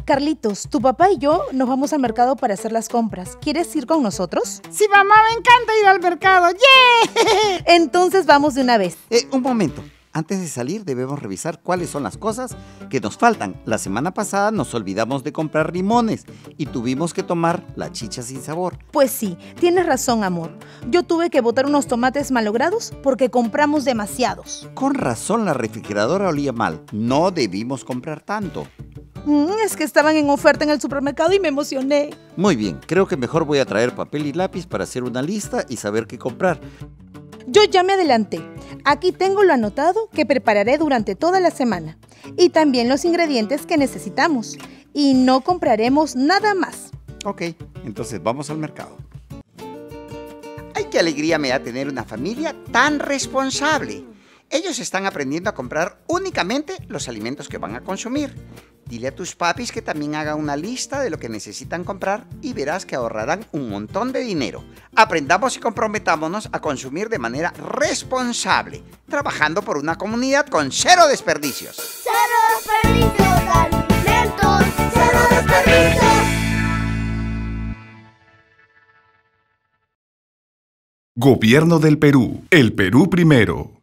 Carlitos, tu papá y yo nos vamos al mercado para hacer las compras. ¿Quieres ir con nosotros? Sí, mamá, me encanta ir al mercado. ¡Yeah! Entonces vamos de una vez. Un momento. Antes de salir debemos revisar cuáles son las cosas que nos faltan. La semana pasada nos olvidamos de comprar limones y tuvimos que tomar la chicha sin sabor. Pues sí, tienes razón, amor. Yo tuve que botar unos tomates malogrados porque compramos demasiados. Con razón la refrigeradora olía mal. No debimos comprar tanto. Es que estaban en oferta en el supermercado y me emocioné. Muy bien, creo que mejor voy a traer papel y lápiz para hacer una lista y saber qué comprar. Yo ya me adelanté. Aquí tengo lo anotado que prepararé durante toda la semana. Y también los ingredientes que necesitamos. Y no compraremos nada más. Ok, entonces vamos al mercado. ¡Ay, qué alegría me da tener una familia tan responsable! Ellos están aprendiendo a comprar únicamente los alimentos que van a consumir. Dile a tus papis que también hagan una lista de lo que necesitan comprar y verás que ahorrarán un montón de dinero. Aprendamos y comprometámonos a consumir de manera responsable, trabajando por una comunidad con cero desperdicios. ¡Cero desperdicios de alimentos! ¡Cero desperdicios! Gobierno del Perú. El Perú primero.